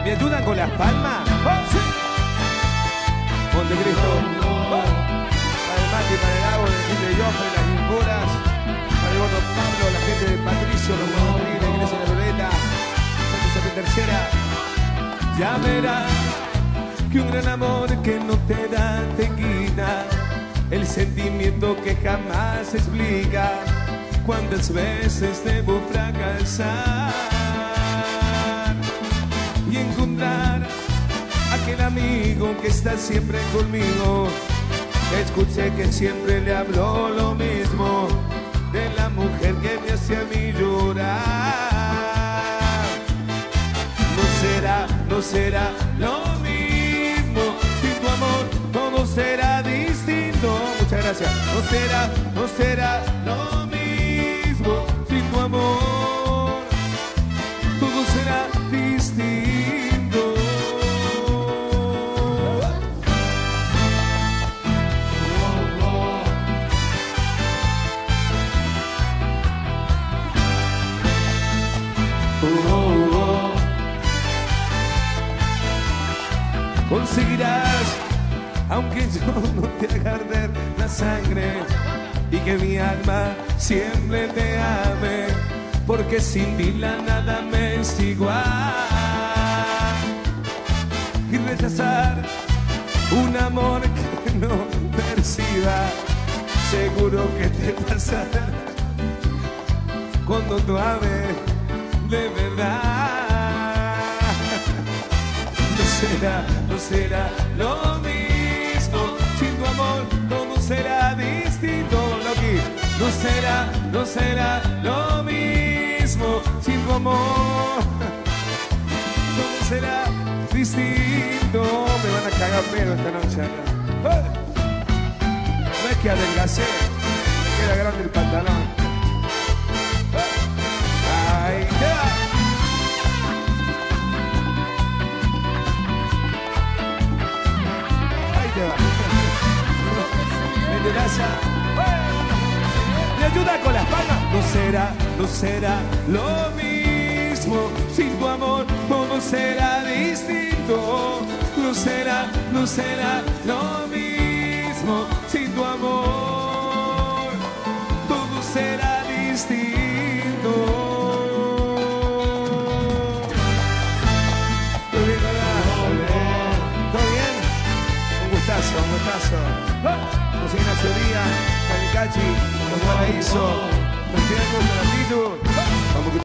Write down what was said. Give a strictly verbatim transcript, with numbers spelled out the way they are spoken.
¿Me ayudan con las palmas? ¡Oh, sí! Montecristo. ¡Oh! Para el Mati, para el Agua, la gente de Joffre, las Limporas, para el gordo Pablo, la gente de Patricio, los Rodríguez, la iglesia de la Loreta, Santa Isabel Tercera. Ya verás que un gran amor que no te da te quita el sentimiento que jamás se explica. Cuántas veces debo fracasar y encontrar aquel amigo que está siempre conmigo. Escuché que siempre le habló lo mismo de la mujer que me hace a mí llorar. No será, no será lo mismo, sin tu amor todo será distinto. Muchas gracias. No será, no será lo mismo, sin tu amor todo será distinto. Conseguirás, aunque yo no te haga arder la sangre, y que mi alma siempre te ame, porque sin ti la nada me es igual. Y rechazar un amor que no perciba, seguro que te pasará cuando tú ames de verdad. No será, no será lo mismo, sin tu amor todo será distinto. Loki, no será, no será lo mismo, sin tu amor todo será distinto. Me van a cagar pedo esta noche acá. No es que adelgacé, me queda grande el pantalón. Ahí queda. Me ayuda con las palmas. No será, no será lo mismo, sin tu amor todo será distinto. No será, no será lo mismo, sin tu amor todo será distinto. ¿Todo bien, ¿Todo bien? Un gustazo, un gustazo. José Ignacio Díaz, Calicachi, los Paraíso,